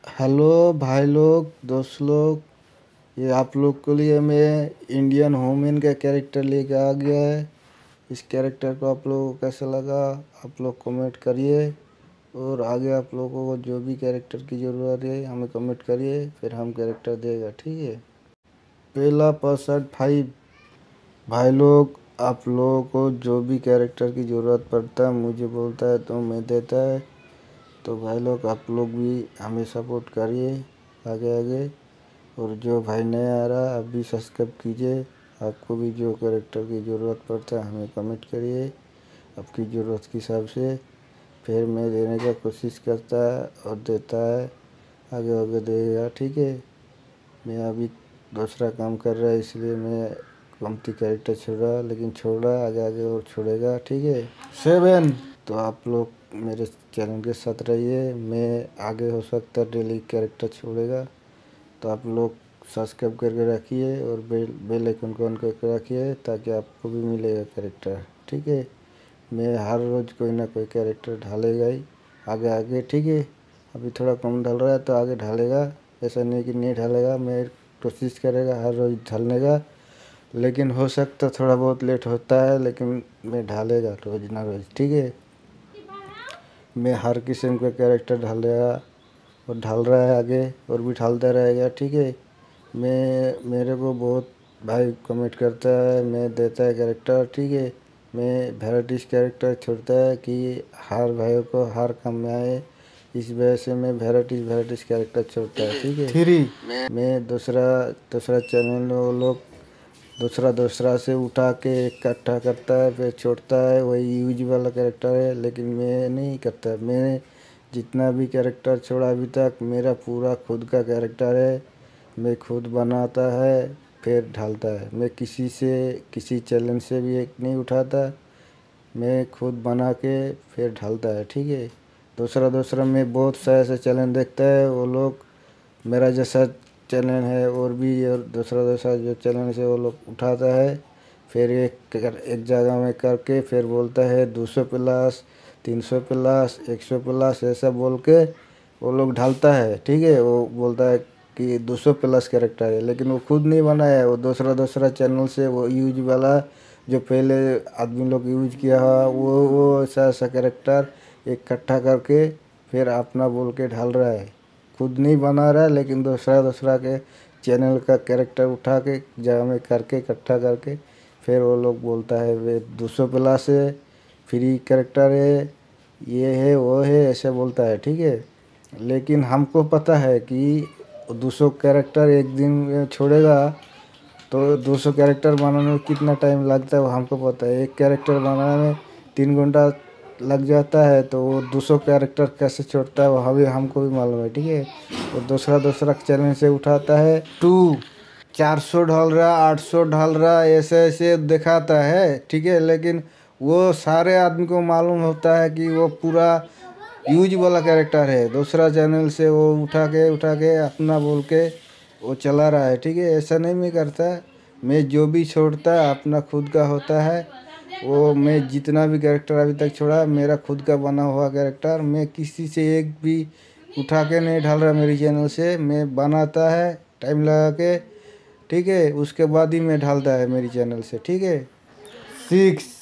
Hello भाई लोग, दोस्त लोग। ये आप लोग के लिए मैं इंडियन वुमेन का कैरेक्टर लेके आ गया है। इस कैरेक्टर को आप लोगों को कैसा लगा, आप लोग कमेंट करिए। और आगे आप लोगों को जो भी कैरेक्टर की ज़रूरत है हमें कमेंट करिए, फिर हम कैरेक्टर देगा, ठीक है। पहला पर्सन 5। भाई लोग, आप लोगों को जो भी कैरेक्टर की ज़रूरत पड़ता है मुझे बोलता है तो मैं देता है। तो भाई लोग, आप लोग भी हमें सपोर्ट करिए आगे आगे। और जो भाई नया आ रहा आप भी सब्सक्राइब कीजिए। आपको भी जो कैरेक्टर की ज़रूरत पड़ता है हमें कमेंट करिए आपकी ज़रूरत के हिसाब से, फिर मैं देने का कोशिश करता है और देता है। आगे आगे देगा, ठीक है। मैं अभी दूसरा काम कर रहा है इसलिए मैं कमती कैरेक्टर छोड़ रहा, लेकिन छोड़ रहा आगे आगे और छोड़ेगा, ठीक है। 7। तो आप लोग मेरे चैनल के साथ रहिए, मैं आगे हो सकता है डेली कैरेक्टर छोड़ेगा। तो आप लोग सब्सक्राइब करके रखिए और बेल आइकन को ऑन करके रखिए ताकि आपको भी मिलेगा कैरेक्टर, ठीक है। मैं हर रोज़ कोई ना कोई कैरेक्टर ढालेगा ही आगे आगे, ठीक है। अभी थोड़ा कम ढल रहा है तो आगे ढालेगा, ऐसा नहीं कि नहीं ढालेगा। मैं कोशिश करेगा हर रोज़ ढालने का, लेकिन हो सकता थोड़ा बहुत लेट होता है, लेकिन मैं ढालेगा रोज़ ना रोज़, ठीक है। मैं हर किस्म का कैरेक्टर ढालेगा और ढाल रहा है आगे और भी ढालता रहेगा, ठीक है। मेरे को बहुत भाई कमेंट करता है, मैं देता है कैरेक्टर, ठीक है। मैं वेराइटीज़ कैरेक्टर छोड़ता है कि हर भाइयों को हर काम में आए, इस वजह से मैं वेराइटीज़ कैरेक्टर छोड़ता है, ठीक है। 3। मैं दूसरा दूसरा चैनल वो लोग दूसरा से उठा के इकट्ठा करता है फिर छोड़ता है, वही यूज वाला कैरेक्टर है, लेकिन मैं नहीं करता। मैंने जितना भी कैरेक्टर छोड़ा अभी तक मेरा पूरा खुद का कैरेक्टर है। मैं खुद बनाता है फिर ढालता है। मैं किसी चैलेंज से भी एक नहीं उठाता, मैं खुद बना के फिर ढालता है, ठीक है। दूसरा मैं बहुत सा ऐसा चैलेंज देखता है, वो लोग मेरा जैसा चैनल है और भी और दूसरा जो चैनल है वो लोग उठाता है, फिर एक जगह में करके फिर बोलता है 200 प्लस 300 प्लस 100 प्लस ऐसा बोल के वो लोग ढालता है, ठीक है। वो बोलता है कि 200 प्लस कैरेक्टर है, लेकिन वो खुद नहीं बनाया है। वो दूसरा चैनल से वो यूज वाला जो पहले आदमी लोग यूज किया है वो ऐसा कैरेक्टर इकट्ठा करके फिर अपना बोल के ढाल रहा है। खुद नहीं बना रहा है, लेकिन दूसरा के चैनल का कैरेक्टर उठा के जगह में करके इकट्ठा करके फिर वो लोग बोलता है वे 200 प्लस है, फ्री कैरेक्टर है, ये है वो है ऐसे बोलता है, ठीक है। लेकिन हमको पता है कि 200 कैरेक्टर एक दिन में छोड़ेगा तो 200 कैरेक्टर बनाने में कितना टाइम लगता है वो हमको पता है। एक कैरेक्टर बनाने में 3 घंटा लग जाता है, तो वो 200 कैरेक्टर कैसे छोड़ता है वो अभी हमको भी मालूम है, ठीक है। और दूसरा चैलेंज से उठाता है 400 ढाल रहा 800 ढाल रहा ऐसे ऐसे दिखाता है, ठीक है। लेकिन वो सारे आदमी को मालूम होता है कि वो पूरा यूज वाला कैरेक्टर है। दूसरा चैनल से वो उठा के अपना बोल के वो चला रहा है, ठीक है। ऐसा नहीं मैं करता, मैं जो भी छोड़ता है अपना खुद का होता है। वो मैं जितना भी कैरेक्टर अभी तक छोड़ा मेरा खुद का बना हुआ कैरेक्टर, मैं किसी से एक भी उठा के नहीं ढाल रहा मेरी चैनल से। मैं बनाता है टाइम लगा के, ठीक है, उसके बाद ही मैं ढालता है मेरी चैनल से, ठीक है। 6।